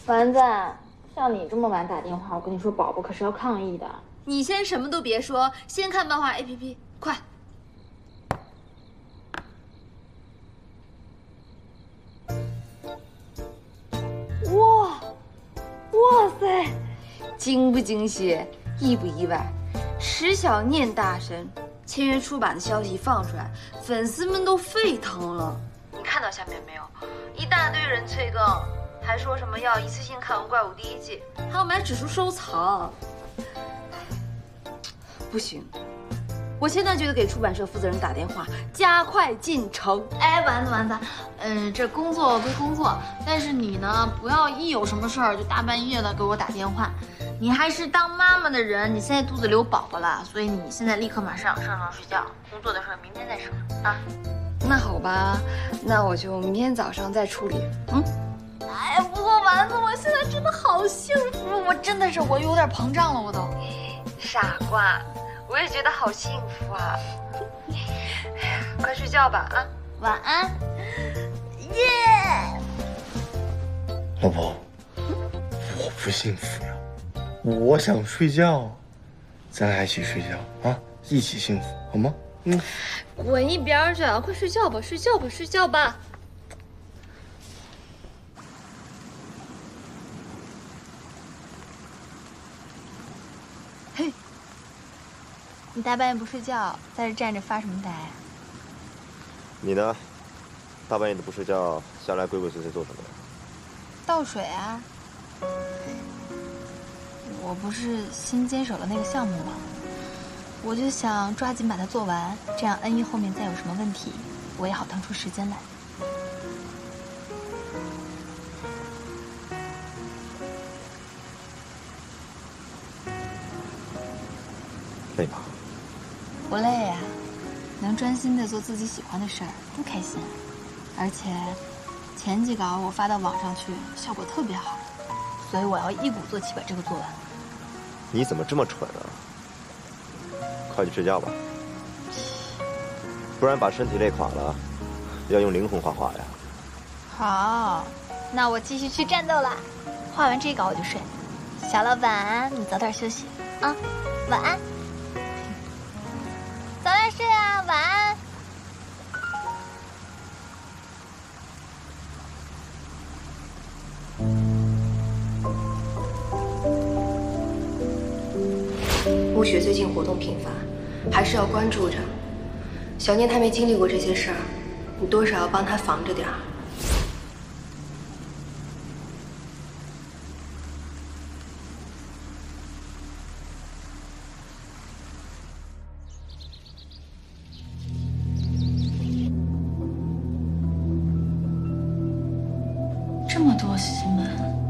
丸子，像你这么晚打电话，我跟你说，宝宝可是要抗议的。 你先什么都别说，先看漫画 APP， 快！ 哇塞， 惊不惊喜，意不意外？石小念大神签约出版的消息放出来，粉丝们都沸腾了。你看到下面没有？一大堆人催更，还说什么要一次性看完《怪物》第1季，还要买纸书收藏。不行，我现在就得给出版社负责人打电话，加快进程。 哎，丸子，这工作归工作，但是你呢，不要一有什么事儿就大半夜的给我打电话。你还是当妈妈的人，你现在肚子里有宝宝了，所以你现在立刻马上上床睡觉，工作的事儿明天再说啊。 那好吧，那我就明天早上再处理。 哎，不过丸子，我现在真的好幸福，我有点膨胀了，我都。 傻瓜，我也觉得好幸福啊！哎呀，快睡觉吧啊！ 晚安，耶！ 老婆，我不幸福呀，我想睡觉，咱俩一起睡觉啊，一起幸福好吗？ 滚一边去啊！快睡觉吧，睡觉吧，睡觉吧。 嘿，你大半夜不睡觉，在这站着发什么呆啊？ 你呢？大半夜的不睡觉，下来鬼鬼祟祟做什么呀？ 倒水啊！我不是新接手了那个项目吗？我就想抓紧把它做完，这样 NE 后面再有什么问题，我也好腾出时间来。 累吗？ 不累呀，能专心的做自己喜欢的事儿，多开心啊！而且前几稿我发到网上去，效果特别好，所以我要一鼓作气把这个做完。 你怎么这么蠢啊？快去睡觉吧，不然把身体累垮了，要用灵魂画画呀。 好，那我继续去战斗了。画完这稿我就睡。小老板，你早点休息啊，晚安。早点睡啊，晚安。 暮雪最近活动频繁，还是要关注着。小念他没经历过这些事儿，你多少要帮他防着点儿。 这么多新闻，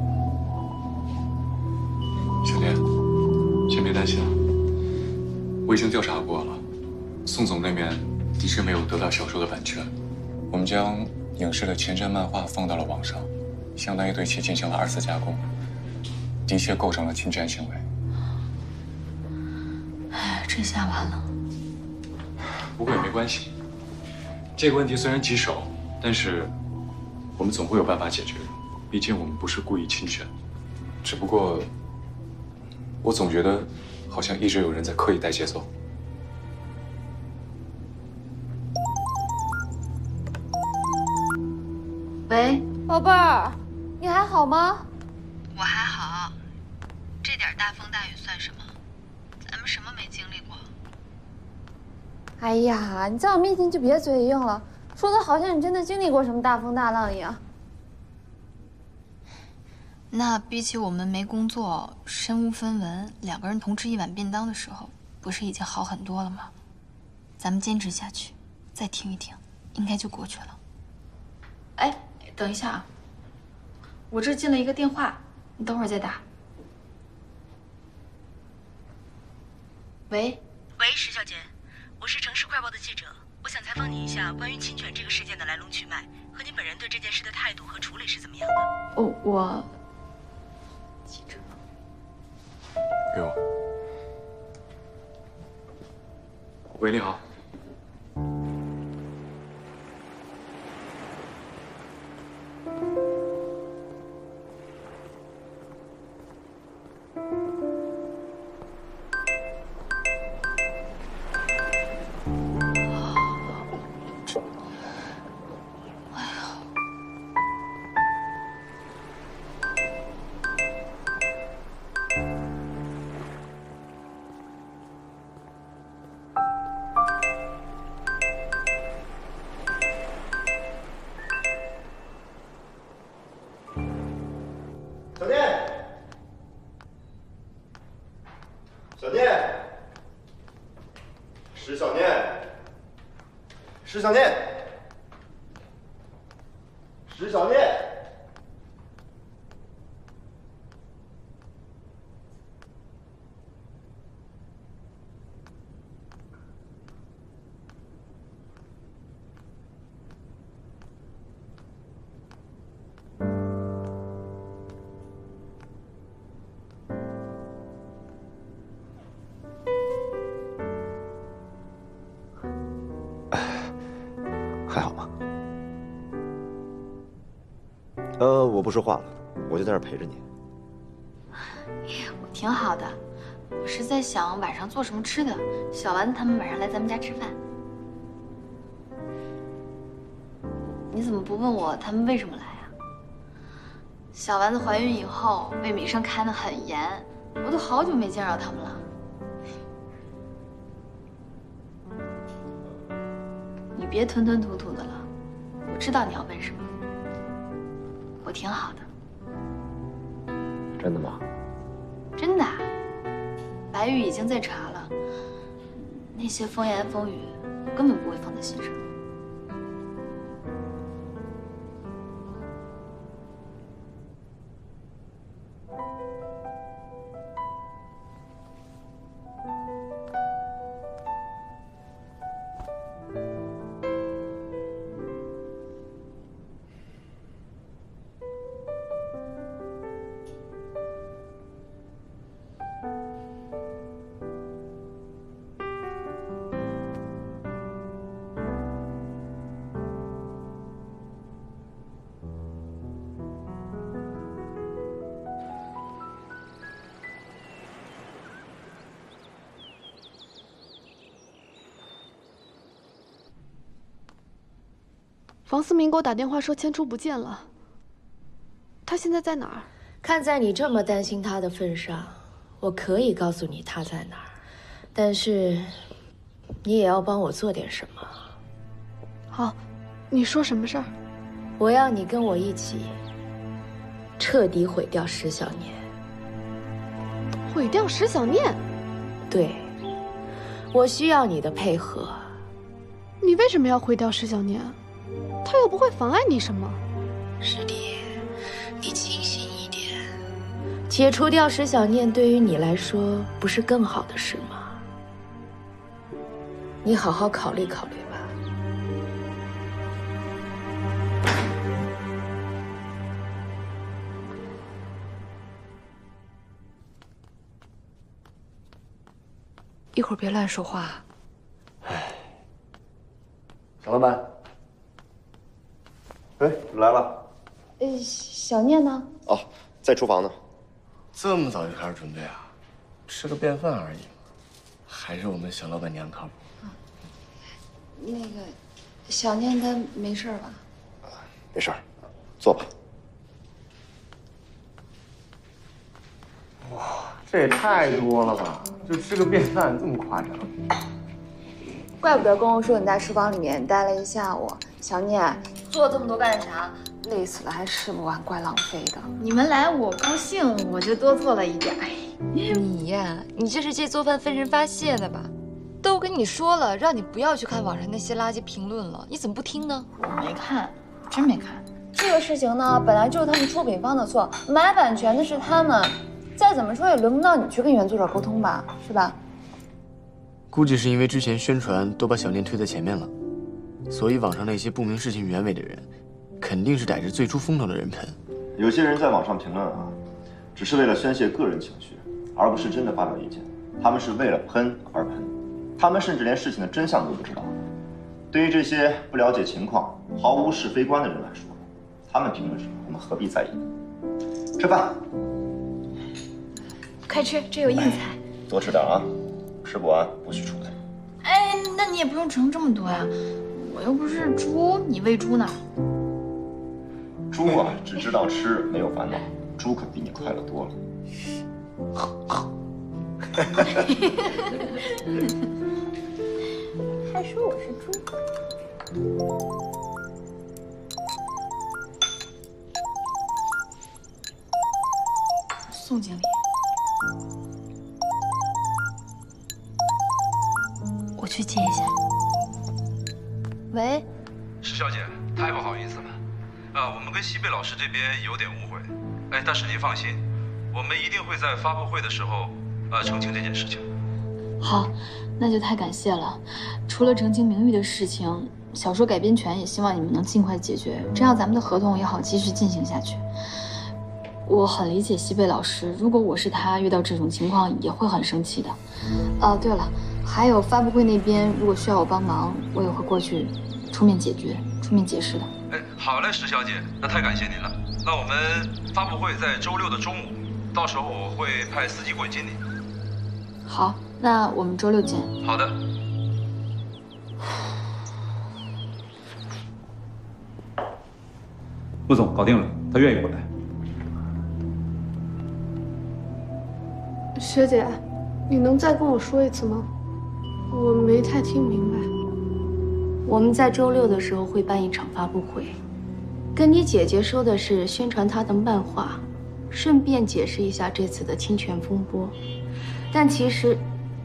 小念，先别担心啊，我已经调查过了，宋总那边的确没有得到小说的版权，我们将影视的前瞻漫画放到了网上，相当于对其进行了2次加工，的确构成了侵权行为。 哎，这下完了。 不过也没关系，这个问题虽然棘手，但是我们总会有办法解决的。毕竟我们不是故意侵权，只不过我总觉得好像一直有人在刻意带节奏。 喂，宝贝儿，你还好吗？ 我还好，这点大风大雨算什么？咱们什么没经历过？ 哎呀，你这样面前就别嘴硬了，说的好像你真的经历过什么大风大浪一样。 那比起我们没工作、身无分文、2个人同吃一碗便当的时候，不是已经好很多了吗？咱们坚持下去，再挺一挺，应该就过去了。哎，等一下啊，我这进了一个电话，你等会儿再打。喂， 石小姐，我是城市快报的记者，我想采访你一下关于侵权这个事件的来龙去脉，和你本人对这件事的态度和处理是怎么样的？ 哦，我。记者。 给我。喂，你好。 小念，石小念。还好吗？我不说话了，我就在这儿陪着你。 我挺好的，我是在想晚上做什么吃的。小丸子他们晚上来咱们家吃饭，你怎么不问我他们为什么来啊？小丸子怀孕以后被米生看得很严，我都好久没见着他们了。你别吞吞吐吐的了，我知道你要问什么。我挺好的。 真的吗？ 真的，白玉已经在查了，那些风言风语我根本不会放在心上。 王思明给我打电话说千初不见了，他现在在哪儿？ 看在你这么担心他的份上，我可以告诉你他在哪儿，但是你也要帮我做点什么。 好，你说什么事儿？ 我要你跟我一起彻底毁掉石小年。 毁掉石小念？ 对，我需要你的配合。 你为什么要毁掉石小念？他又不会妨碍你什么。 师弟，你清醒一点。解除掉石小念对于你来说不是更好的事吗？你好好考虑考虑吧。 一会儿别乱说话。 小老板。 哎，来了。 小念呢？ 哦，在厨房呢。 这么早就开始准备啊？吃个便饭而已，还是我们小老板娘靠谱。 那个，小念她没事吧？ 没事儿，坐吧。 哇，这也太多了吧！就吃个便饭这么夸张？ 怪不得跟我说你在厨房里面待了一下午。小念做这么多干啥？累死了还吃不完，怪浪费的。 你们来我高兴，我就多做了一点。 你呀，你这是借做饭分神发泄的吧？都跟你说了，让你不要去看网上那些垃圾评论了，你怎么不听呢？ 我没看，真没看。 这个事情呢，本来就是他们出品方的错，买版权的是他们，再怎么说也轮不到你去跟原作者沟通吧，是吧？ 估计是因为之前宣传都把小念推在前面了，所以网上那些不明事情原委的人，肯定是逮着最出风头的人喷。 有些人在网上评论啊，只是为了宣泄个人情绪，而不是真的发表意见。他们是为了喷而喷，他们甚至连事情的真相都不知道。对于这些不了解情况、毫无是非观的人来说，他们评论什么，我们何必在意呢？吃饭， 快吃，这有硬菜。 多吃点啊，吃不完不许出来。 哎，那你也不用盛这么多呀，我又不是猪，你喂猪呢？ 猪啊，只知道吃，没有烦恼。猪可比你快乐多了。 还说我是猪？宋经理，我去接一下。 喂， 石小姐，太不好意思了，我们跟西贝老师这边有点误会，但是您放心，我们一定会在发布会的时候，澄清这件事情。 好，那就太感谢了。除了澄清名誉的事情，小说改编权也希望你们能尽快解决，这样咱们的合同也好继续进行下去。我很理解西贝老师，如果我是他，遇到这种情况也会很生气的。对了，还有发布会那边，如果需要我帮忙，我也会过去出面解决、出面解释的。 好嘞，石小姐，那太感谢您了。那我们发布会在周6的中午，到时候我会派司机过去接您。 好，那我们周6见。 好的。 陆总搞定了，他愿意回来。 学姐，你能再跟我说一次吗？我没太听明白。 我们在周6的时候会办一场发布会，跟你姐姐说的是宣传她的漫画，顺便解释一下这次的侵权风波。但其实，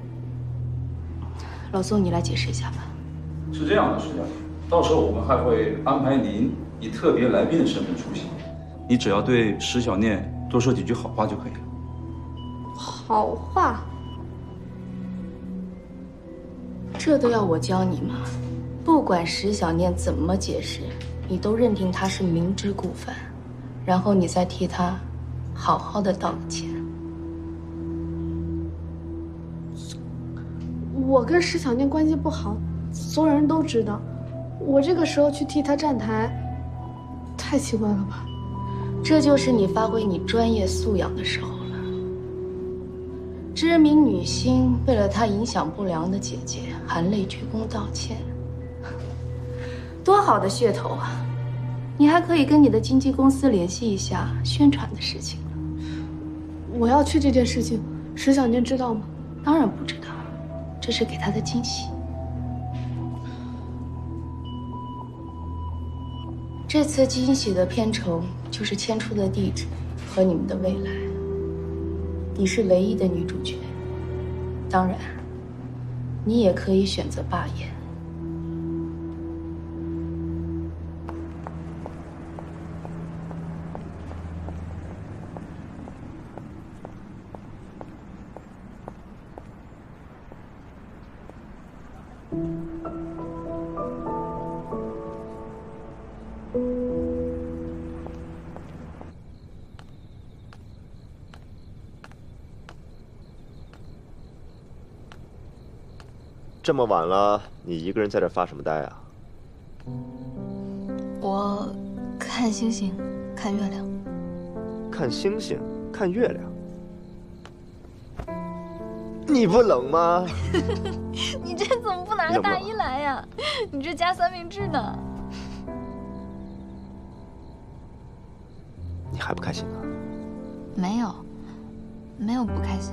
老宋你来解释一下吧。 是这样的，石小姐，到时候我们还会安排您以特别来宾的身份出席，你只要对石小念多说几句好话就可以了。 好话？ 这都要我教你吗？不管石小念怎么解释，你都认定他是明知故犯，然后你再替他好好的道个歉。 我跟石小念关系不好，所有人都知道。我这个时候去替他站台，太奇怪了吧？ 这就是你发挥你专业素养的时候了。知名女星为了她影响不良的姐姐含泪鞠躬道歉，多好的噱头啊！你还可以跟你的经纪公司联系一下宣传的事情了。 我要去这件事情，石小念知道吗？ 当然不知道，这是给她的惊喜。这次惊喜的片酬就是迁出的地址和你们的未来。你是唯一的女主角，当然，你也可以选择罢演。 这么晚了，你一个人在这发什么呆啊？ 我看星星，看月亮。 看星星，看月亮。你不冷吗？ 你这怎么不拿个大衣来呀？你这加三明治呢？ 你还不开心啊？ 没有，没有不开心。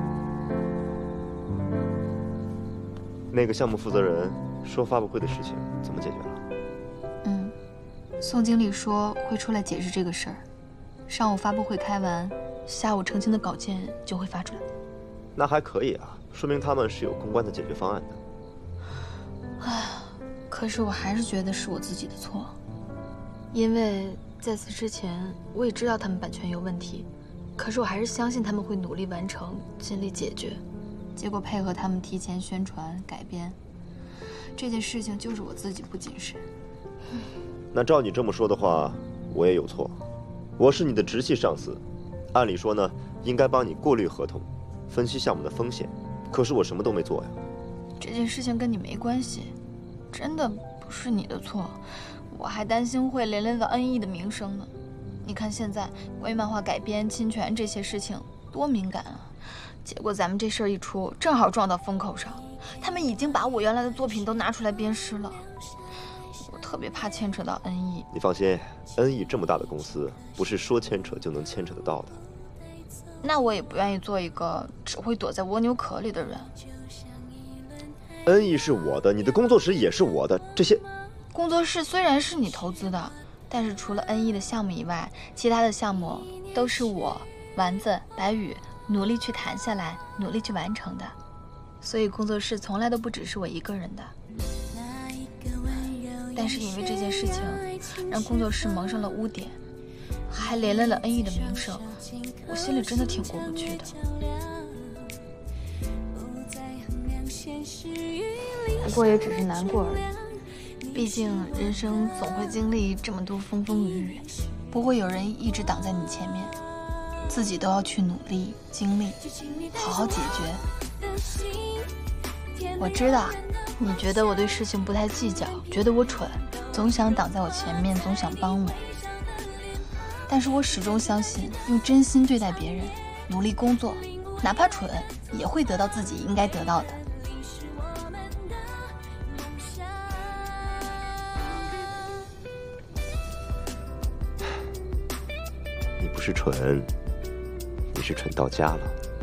那个项目负责人说发布会的事情怎么解决了？ 宋经理说会出来解释这个事儿。上午发布会开完，下午澄清的稿件就会发出来。 那还可以啊，说明他们是有公关的解决方案的。 可是我还是觉得是我自己的错，因为在此之前我也知道他们版权有问题，可是我还是相信他们会努力完成，尽力解决。结果配合他们提前宣传改编，这件事情就是我自己不谨慎。 那照你这么说的话，我也有错。我是你的直系上司，按理说呢，应该帮你过滤合同，分析项目的风险。可是我什么都没做呀。 这件事情跟你没关系，真的不是你的错。我还担心会连累到 NE 的名声呢。你看现在关于漫画改编、侵权这些事情多敏感啊！结果咱们这事儿一出，正好撞到风口上，他们已经把我原来的作品都拿出来鞭尸了。我特别怕牵扯到 NE。 你放心 ，NE 这么大的公司，不是说牵扯就能牵扯得到的。 那我也不愿意做一个只会躲在蜗牛壳里的人。 NE 是我的，你的工作室也是我的，这些工作室虽然是你投资的，但是除了 NE 的项目以外，其他的项目都是我、丸子、白宇努力去谈下来，努力去完成的，所以工作室从来都不只是我一个人的。 但是因为这件事情，让工作室蒙上了污点，还连累了恩义的名声，我心里真的挺过不去的。不过也只是难过而已，毕竟人生总会经历这么多风风雨雨，不会有人一直挡在你前面，自己都要去努力经历，好好解决。我知道你觉得我对事情不太计较，觉得我蠢，总想挡在我前面，总想帮我，但是我始终相信，用真心对待别人，努力工作，哪怕蠢，也会得到自己应该得到的。 你不是蠢，你是蠢到家了。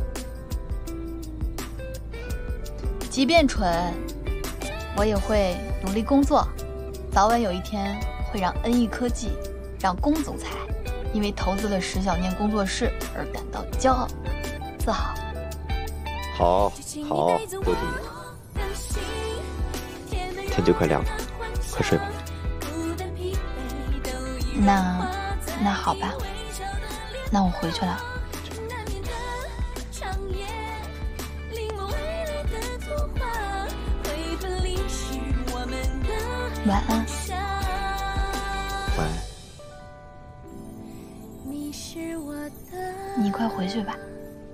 即便蠢，我也会努力工作，早晚有一天会让恩义科技，让龚总裁因为投资了石小念工作室而感到骄傲、自豪。 好，好，都听你的。天就快亮了，快睡吧。 那好吧，那我回去了。晚安。 晚安。 你快回去吧。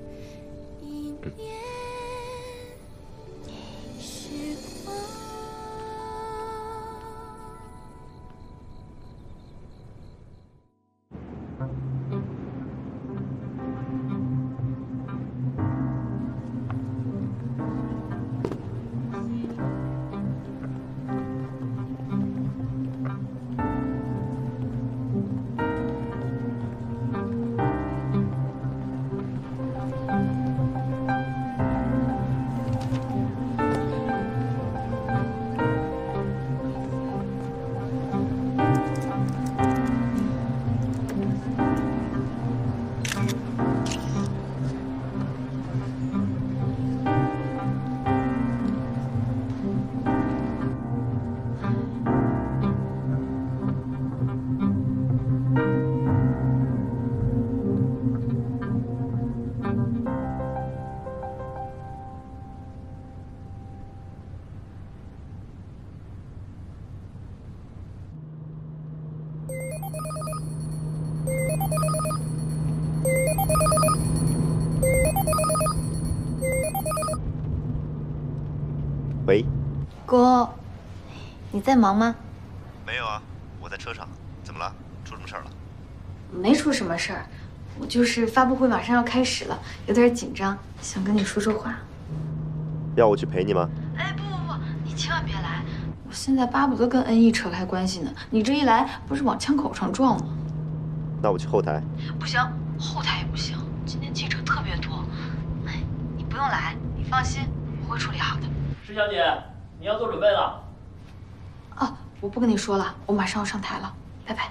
喂， 哥，你在忙吗？ 没有啊，我在车上。怎么了？出什么事儿了？ 没出什么事儿，我就是发布会马上要开始了，有点紧张，想跟你说说话。 要我去陪你吗？ 哎，不，你千万别来，我现在巴不得跟恩义扯开关系呢。你这一来，不是往枪口上撞吗？ 那我去后台。 不行，后台也不行，今天记者特别多。哎，你不用来，你放心，我会处理好的。 石小姐，你要做准备了。 哦，我不跟你说了，我马上要上台了，拜拜。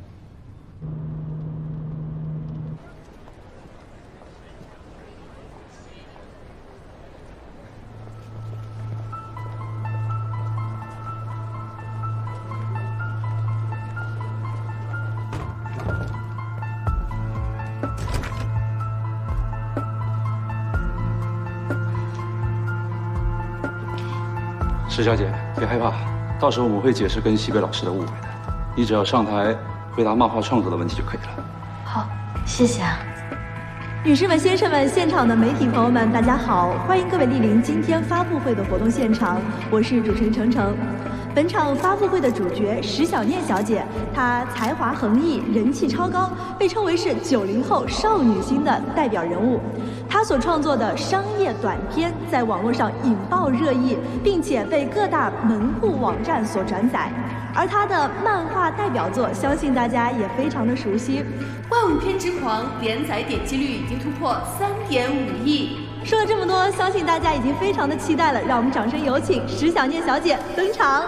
石小姐，别害怕，到时候我们会解释跟西北老师的误会的。你只要上台回答漫画创作的问题就可以了。 好，谢谢啊。 女士们、先生们，现场的媒体朋友们，大家好，欢迎各位莅临今天发布会的活动现场，我是主持人程程。本场发布会的主角石小念小姐，她才华横溢，人气超高，被称为是90后少女心的代表人物。她所创作的商业短片在网络上引爆热议，并且被各大门户网站所转载。而她的漫画代表作，相信大家也非常的熟悉，《万片之狂》连载点击率已经突破3.5亿。说了这么多，相信大家已经非常的期待了，让我们掌声有请石小念小姐登场。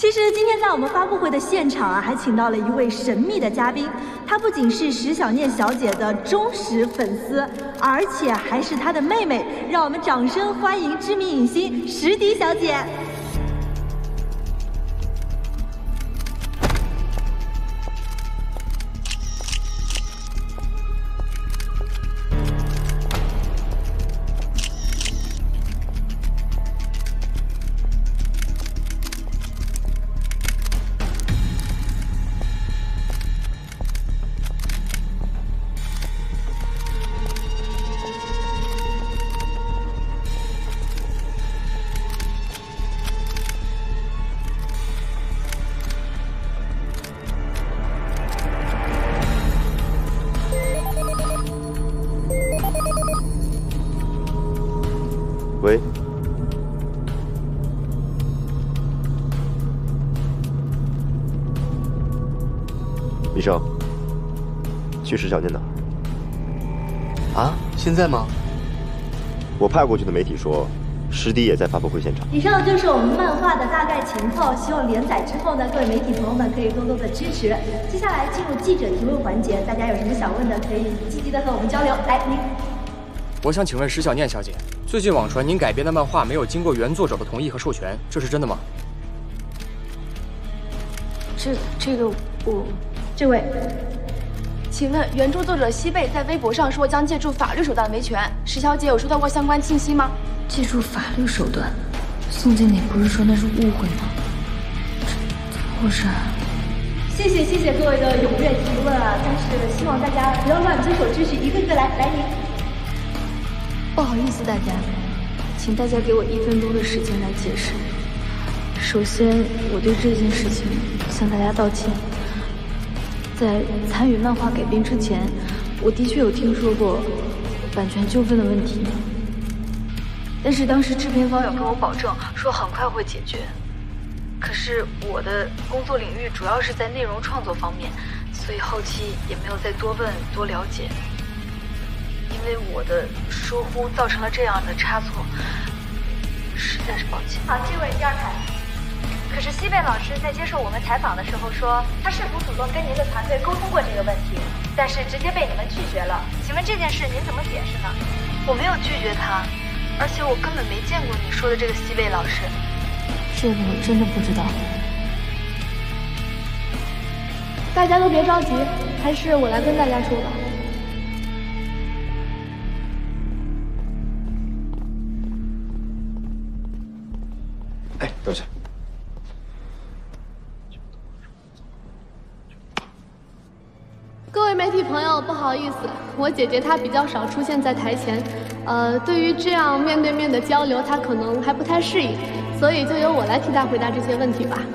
其实今天在我们发布会的现场啊，还请到了一位神秘的嘉宾，她不仅是石小念小姐的忠实粉丝，而且还是她的妹妹。让我们掌声欢迎知名影星石迪小姐。 喂，医生，去石小念哪儿？ 啊？现在吗？ 我派过去的媒体说，石迪也在发布会现场。 以上就是我们漫画的大概情况，希望连载之后呢，各位媒体朋友们可以多多的支持。接下来进入记者提问环节，大家有什么想问的，可以积极的和我们交流。来，您。 我想请问石小念小姐，最近网传您改编的漫画没有经过原作者的同意和授权，这是真的吗？ 这位，请问原著作者西贝在微博上说将借助法律手段维权，石小姐有收到过相关信息吗？ 借助法律手段，宋经理不是说那是误会吗？怎么回事？ 谢谢各位的踊跃提问啊！但是希望大家不要乱遵守秩序，一个个来您。 不好意思，大家，请大家给我1分钟的时间来解释。首先，我对这件事情向大家道歉。在参与漫画改编之前，我的确有听说过版权纠纷的问题，但是当时制片方有跟我保证说很快会解决。可是我的工作领域主要是在内容创作方面，所以后期也没有再多问多了解。因为我的疏忽造成了这样的差错，实在是抱歉。 好，这位第2排。可是西贝老师在接受我们采访的时候说，他试图主动跟您的团队沟通过这个问题，但是直接被你们拒绝了。请问这件事您怎么解释呢？ 我没有拒绝他，而且我根本没见过你说的这个西贝老师。这个我真的不知道。 大家都别着急，还是我来跟大家说吧。 哎，等下。 各位媒体朋友，不好意思，我姐姐她比较少出现在台前，对于这样面对面的交流，她可能还不太适应，所以就由我来替她回答这些问题吧。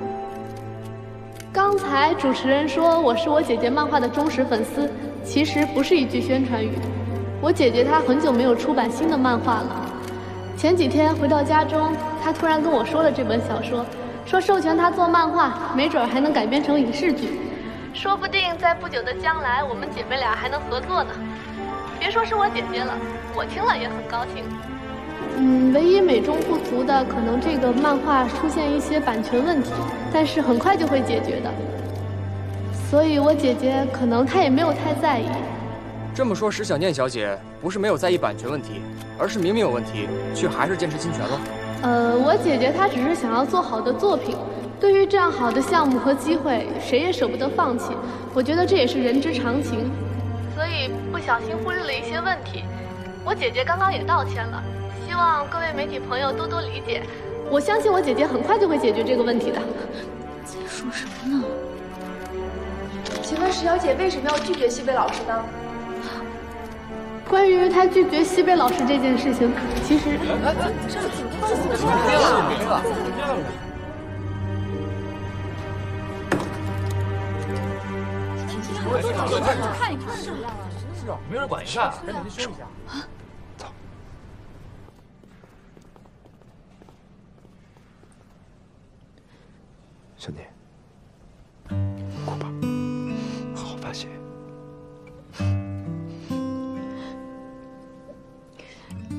刚才主持人说我是我姐姐漫画的忠实粉丝，其实不是一句宣传语。我姐姐她很久没有出版新的漫画了。前几天回到家中，她突然跟我说了这本小说，说授权她做漫画，没准还能改编成影视剧，说不定在不久的将来，我们姐妹俩还能合作呢。别说是我姐姐了，我听了也很高兴。唯一美中不足的，可能这个漫画出现一些版权问题，但是很快就会解决的。所以我姐姐可能她也没有太在意。 这么说，石小念小姐不是没有在意版权问题，而是明明有问题，却还是坚持侵权了？ 我姐姐她只是想要做好的作品，对于这样好的项目和机会，谁也舍不得放弃。我觉得这也是人之常情，所以不小心忽略了一些问题。我姐姐刚刚也道歉了，希望各位媒体朋友多多理解。我相信我姐姐很快就会解决这个问题的。 在说什么呢？ 请问石小姐为什么要拒绝西贝老师呢？ 关于她拒绝西贝老师这件事情，其实看一看，是啊，没人管一下，赶紧去收一下。 走。小念，哭吧，好好发泄。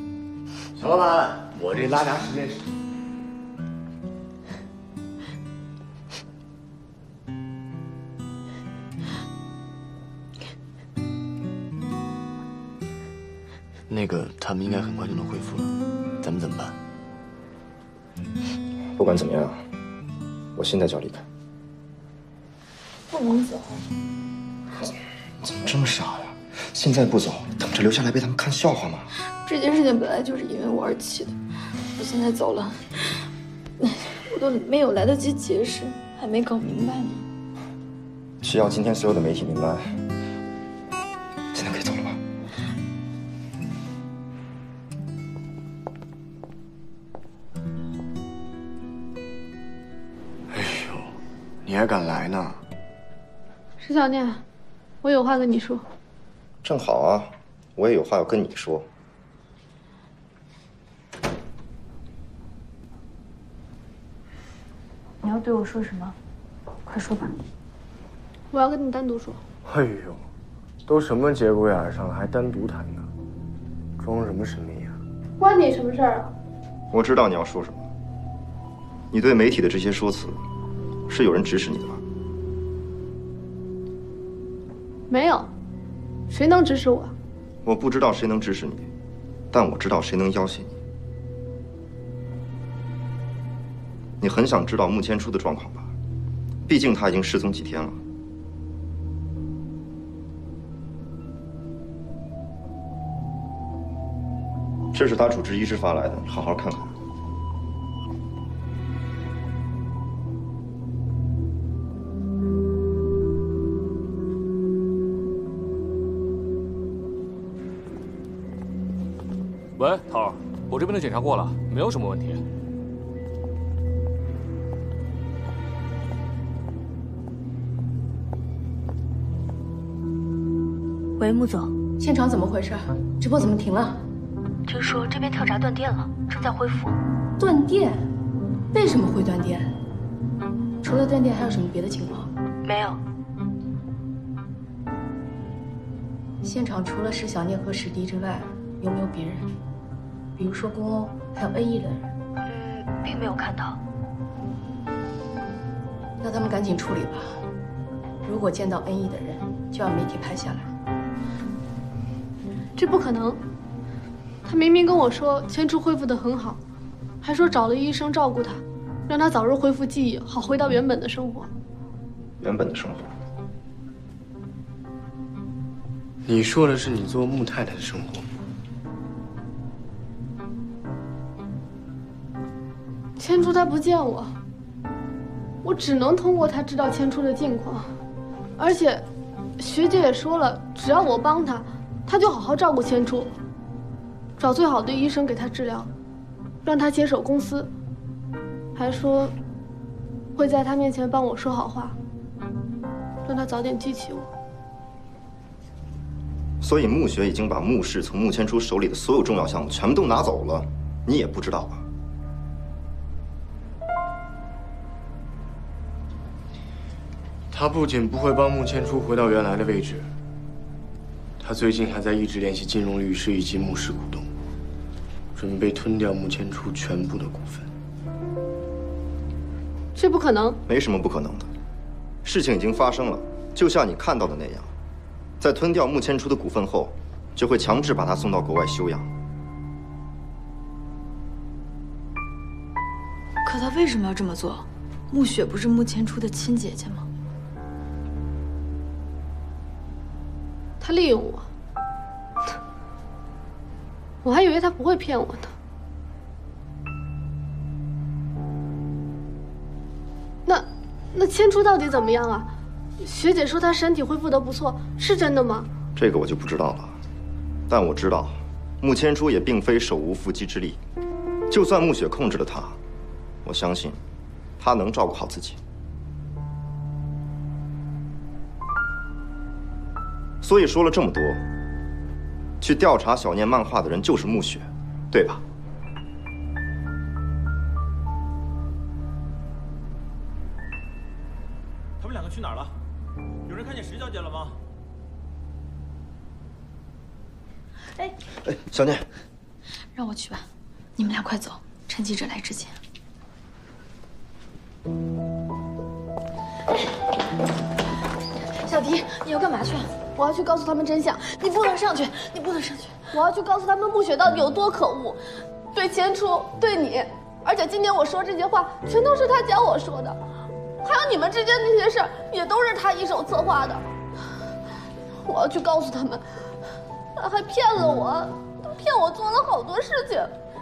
小老板，我这拉闸实验室。 那个他们应该很快就能恢复了，咱们怎么办？ 不管怎么样，我现在就要离开。 不能走。 怎么这么傻呀？现在不走，等着留下来被他们看笑话吗？ 这件事情本来就是因为我而起的，我现在走了，我都没有来得及解释，还没搞明白呢。 需要今天所有的媒体明白，现在可以走了吧？ 哎呦，你还敢来呢？ 石小念，我有话跟你说。 正好啊，我也有话要跟你说。 你要对我说什么？快说吧。 我要跟你单独说。 哎呦，都什么节骨眼上了，还单独谈呢？装什么神秘啊？ 关你什么事儿啊？ 我知道你要说什么。你对媒体的这些说辞，是有人指使你的吧？ 没有，谁能指使我？ 我不知道谁能指使你，但我知道谁能要挟你。你很想知道穆千初的状况吧？毕竟他已经失踪几天了。这是他主治医师发来的，你好好看看。 喂，头儿，我这边都检查过了，没有什么问题。 喂，穆总， 现场怎么回事？直播怎么停了？ 听说这边跳闸断电了，正在恢复。 断电？为什么会断电？除了断电，还有什么别的情况？ 没有。 现场除了石小念和史迪之外，有没有别人？比如说宫欧，还有 NE 的人？ 并没有看到。 那他们赶紧处理吧。如果见到 NE 的人，就让媒体拍下来。 这不可能。他明明跟我说千初恢复得很好，还说找了医生照顾他，让他早日恢复记忆，好回到原本的生活。 原本的生活？ 你说的是你做穆太太的生活？ 千初他不见我，我只能通过他知道千初的近况。而且，学姐也说了，只要我帮他，他就好好照顾千初。找最好的医生给他治疗，让他接手公司，还说会在他面前帮我说好话，让他早点记起我。 所以穆学已经把穆氏从穆千初手里的所有重要项目全部都拿走了，你也不知道吧？ 他不仅不会帮穆千初回到原来的位置，他最近还在一直联系金融律师以及穆氏股东，准备吞掉穆千初全部的股份。 这不可能。 没什么不可能的，事情已经发生了，就像你看到的那样，在吞掉穆千初的股份后，就会强制把他送到国外休养。 可他为什么要这么做？穆雪不是穆千初的亲姐姐吗？ 他利用我，我还以为他不会骗我呢。那千初到底怎么样啊？学姐说她身体恢复得不错，是真的吗？ 这个我就不知道了，但我知道，穆千初也并非手无缚鸡之力。就算穆雪控制了他，我相信，他能照顾好自己。所以说了这么多，去调查小念漫画的人就是穆雪，对吧？ 他们两个去哪儿了？有人看见石小姐了吗？ 哎， 小念， 让我去吧，你们俩快走，趁记者来之前。 小迪，你要干嘛去？我要去告诉他们真相，你不能上去，你不能上去。 我要去告诉他们穆雪到底有多可恶，对千初，对你，而且今天我说这些话全都是他教我说的，还有你们之间那些事儿也都是他一手策划的。我要去告诉他们，他还骗了我，他骗我做了好多事情。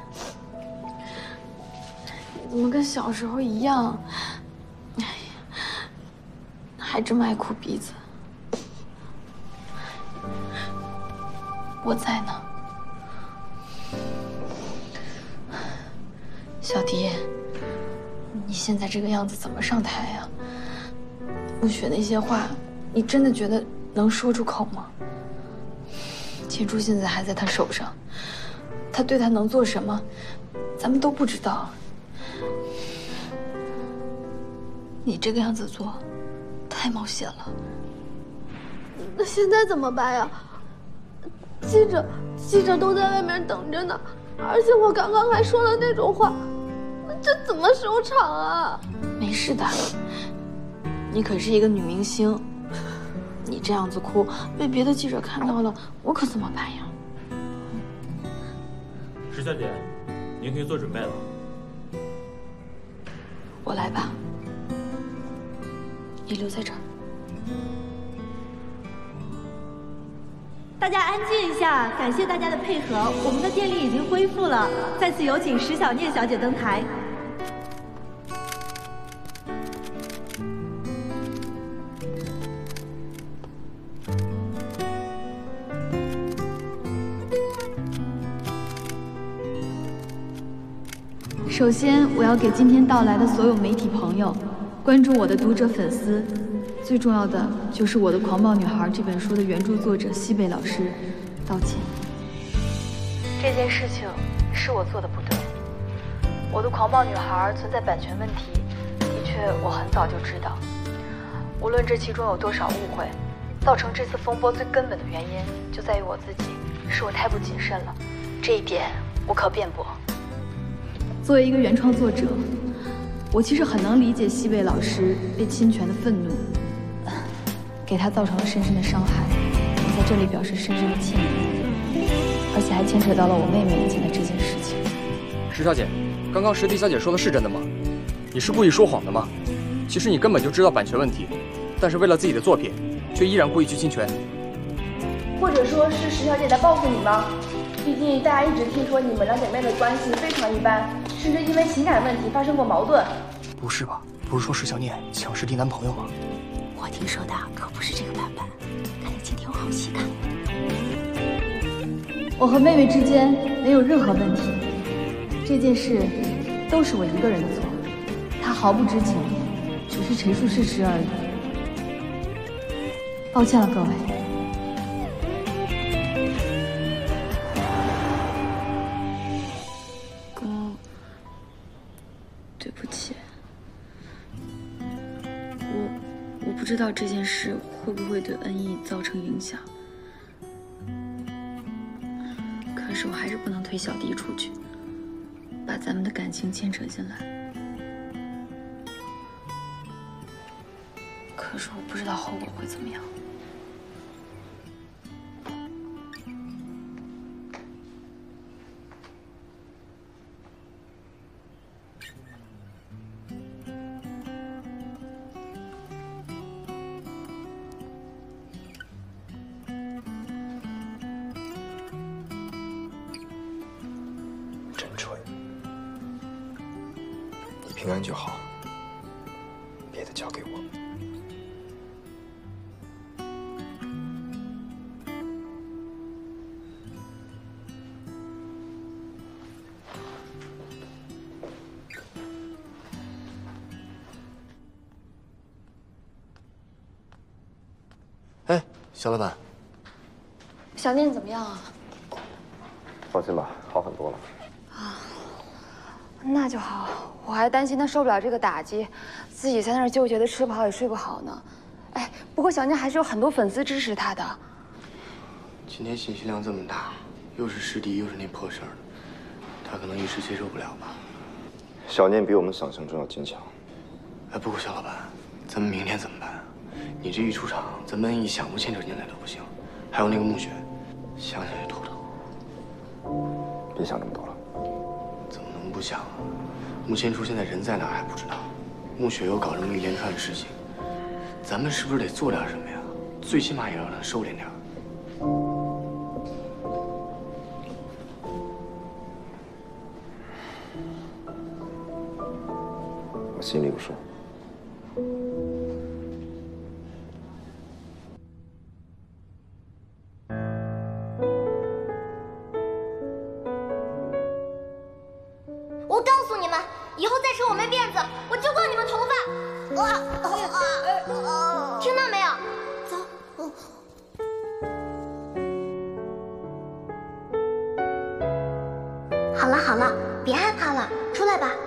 你怎么跟小时候一样？哎呀，还这么爱哭鼻子。我在呢，小迪，你现在这个样子怎么上台呀？穆雪那些话，你真的觉得能说出口吗？千初现在还在他手上，他对他能做什么，咱们都不知道。你这个样子做，太冒险了。那现在怎么办呀？记者都在外面等着呢，而且我刚刚还说了那种话，这怎么收场啊？没事的，你可是一个女明星，你这样子哭，被别的记者看到了，我可怎么办呀？ 石小姐，您可以做准备了。 我来吧，你留在这儿。 大家安静一下，感谢大家的配合，我们的电力已经恢复了。再次有请石小念小姐登台。首先，我要给今天到来的所有媒体朋友、关注我的读者粉丝，最重要的就是我的《狂暴女孩》这本书的原著作者西贝老师道歉。 这件事情是我做的不对，我的《狂暴女孩》存在版权问题，的确我很早就知道。无论这其中有多少误会，造成这次风波最根本的原因就在于我自己，是我太不谨慎了，这一点无可辩驳。 作为一个原创作者，我其实很能理解西贝老师被侵权的愤怒，给他造成了深深的伤害。我在这里表示深深的歉意，而且还牵扯到了我妹妹以前的这件事情。 石小姐，刚刚石迪小姐说的是真的吗？你是故意说谎的吗？其实你根本就知道版权问题，但是为了自己的作品，却依然故意去侵权。 或者说是石小姐在报复你吗？毕竟大家一直听说你们两姐妹的关系非常一般，甚至因为情感问题发生过矛盾。 不是吧？不是说石小念抢石迪男朋友吗？ 我听说的可不是这个版本，看来今天有好戏看。 我和妹妹之间没有任何问题，这件事都是我一个人的错，她毫不知情，只是陈述事实而已。抱歉了，各位。 对不起，我不知道这件事会不会对恩义造成影响，可是我还是不能推小迪出去，把咱们的感情牵扯进来。可是我不知道后果会怎么样。 平安就好，别的交给我。 哎，小老板， 小念怎么样啊？ 放心吧，好很多了。 那就好，我还担心他受不了这个打击，自己在那儿纠结的吃不好也睡不好呢。哎，不过小念还是有很多粉丝支持他的。 今天信息量这么大，又是师弟又是那破事儿，他可能一时接受不了吧。 小念比我们想象中要坚强。 哎，不过小老板，咱们明天怎么办？你这一出场，咱们一想不牵扯进来都不行。还有那个穆雪，想想就头疼。 别想这么多了。 怎么能不想啊？穆千初现在人在哪还不知道，穆雪又搞这么一连串的事情，咱们是不是得做点什么呀？最起码也让他收敛点。 我心里有数。 我告诉你们，以后再扯我妹辫子，我就割你们头发！听到没有？走。好了好了，别害怕了，出来吧。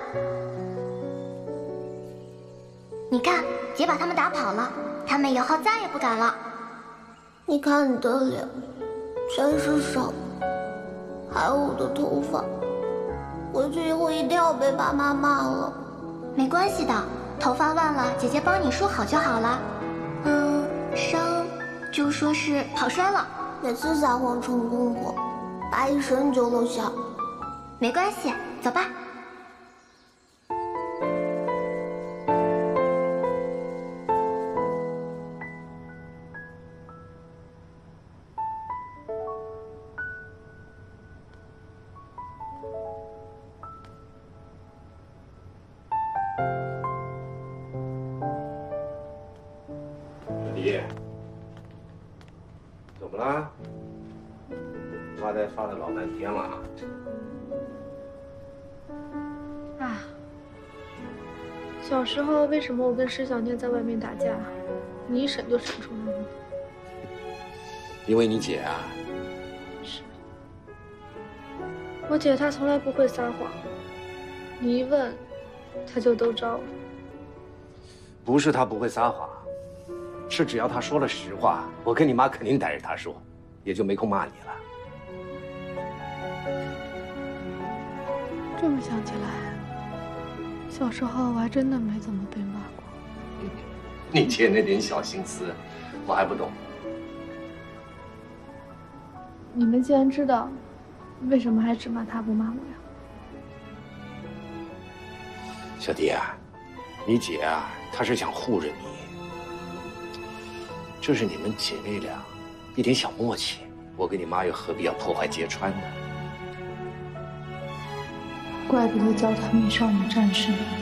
你看，姐把他们打跑了，他们以后再也不敢了。 你看你的脸，全是伤，还有我的头发。回去以后一定要被爸妈骂了。 没关系的，头发乱了，姐姐帮你梳好就好了。伤就说是跑摔了， 每次撒谎成功过，爸一伸就露馅。 没关系，走吧。 怎么了？发呆发了老半天了啊！小时候为什么我跟施小念在外面打架，你一审就审出来了？ 因为你姐啊。 是。我姐她从来不会撒谎，你一问，她就都招了。 不是她不会撒谎。是只要他说了实话，我跟你妈肯定逮着他说，也就没空骂你了。 这么想起来，小时候我还真的没怎么被骂过。 你姐那点小心思，我还不懂。 你们既然知道，为什么还只骂他不骂我呀？ 小弟啊，你姐啊，她是想护着你。这是你们姐妹俩一点小默契，我跟你妈又何必要破坏揭穿呢？ 怪不得叫她美少女战士。